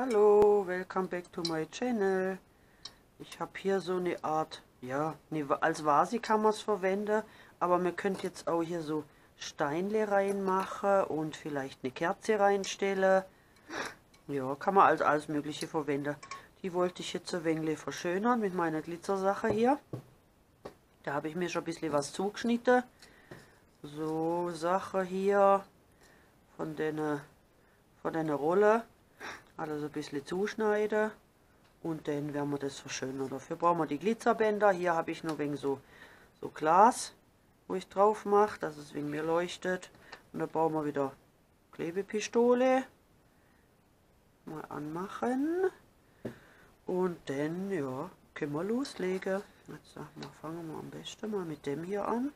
Hallo, welcome back to my channel. Ich habe hier so eine Art, ja, als Vase kann man es verwenden, aber man könnte jetzt auch hier so Steinle reinmachen und vielleicht eine Kerze reinstellen. Ja, kann man als alles Mögliche verwenden. Die wollte ich jetzt ein wenig verschönern mit meiner Glitzersache hier. Da habe ich mir schon ein bisschen was zugeschnitten. So Sache hier von den Rolle. Also ein bisschen zuschneiden und dann werden wir das verschönern. Dafür brauchen wir die Glitzerbänder. Hier habe ich noch ein wenig so Glas, wo ich drauf mache, dass es wegen mir leuchtet. Und dann brauchen wir wieder Klebepistole. Mal anmachen. Und dann, ja, können wir loslegen. Jetzt fangen wir am besten mal mit dem hier an.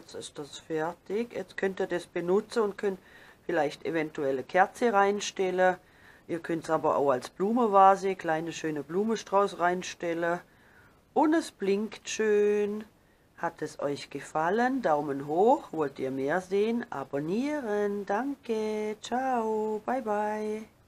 Jetzt ist das fertig. Jetzt könnt ihr das benutzen und könnt vielleicht eventuell eine Kerze reinstellen. Ihr könnt es aber auch als Blumenvase, kleine schöne Blumenstrauß reinstellen. Und es blinkt schön. Hat es euch gefallen? Daumen hoch. Wollt ihr mehr sehen? Abonnieren. Danke. Ciao. Bye bye.